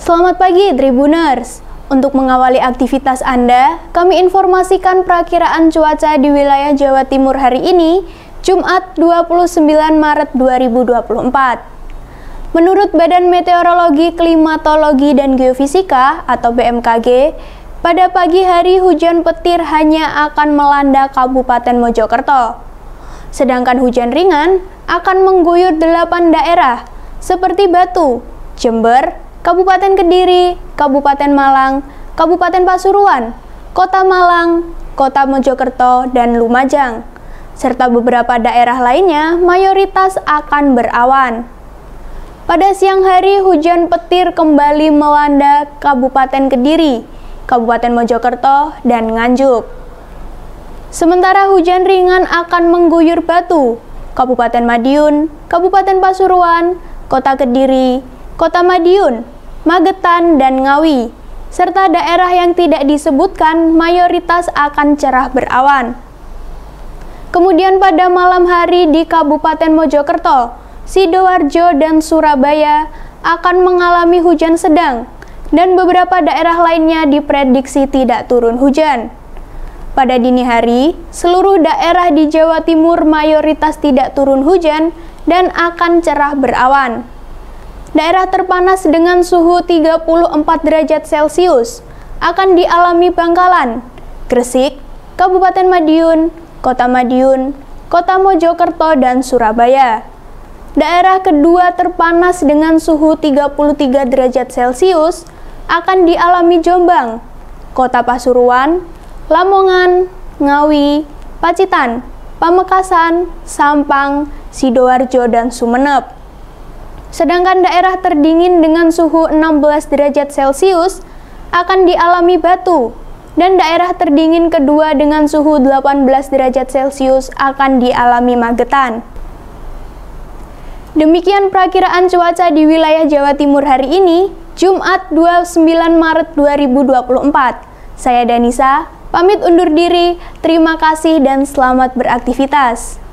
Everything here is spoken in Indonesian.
Selamat pagi Tribuners. Untuk mengawali aktivitas Anda, kami informasikan perakiraan cuaca di wilayah Jawa Timur hari ini, Jumat 29 Maret 2024. Menurut Badan Meteorologi, Klimatologi, dan Geofisika atau BMKG, pada pagi hari hujan petir hanya akan melanda Kabupaten Mojokerto. Sedangkan hujan ringan akan mengguyur 8 daerah seperti Batu, Jember, Kabupaten Kediri, Kabupaten Malang, Kabupaten Pasuruan, Kota Malang, Kota Mojokerto, dan Lumajang, serta beberapa daerah lainnya mayoritas akan berawan. Pada siang hari, hujan petir kembali melanda Kabupaten Kediri, Kabupaten Mojokerto, dan Nganjuk. Sementara hujan ringan akan mengguyur Batu, Kabupaten Madiun, Kabupaten Pasuruan, Kota Kediri, Kota Madiun, Magetan, dan Ngawi, serta daerah yang tidak disebutkan mayoritas akan cerah berawan. Kemudian pada malam hari di Kabupaten Mojokerto, Sidoarjo, dan Surabaya akan mengalami hujan sedang, dan beberapa daerah lainnya diprediksi tidak turun hujan. Pada dini hari, seluruh daerah di Jawa Timur mayoritas tidak turun hujan dan akan cerah berawan. Daerah terpanas dengan suhu 34 derajat Celcius akan dialami Bangkalan, Gresik, Kabupaten Madiun, Kota Mojokerto, dan Surabaya. Daerah kedua terpanas dengan suhu 33 derajat Celcius akan dialami Jombang, Kota Pasuruan, Lamongan, Ngawi, Pacitan, Pamekasan, Sampang, Sidoarjo, dan Sumeneb. Sedangkan daerah terdingin dengan suhu 16 derajat Celcius akan dialami Batu, dan daerah terdingin kedua dengan suhu 18 derajat Celcius akan dialami Magetan. Demikian perakiraan cuaca di wilayah Jawa Timur hari ini, Jumat 29 Maret 2024. Saya Danisa, pamit undur diri, terima kasih dan selamat beraktivitas.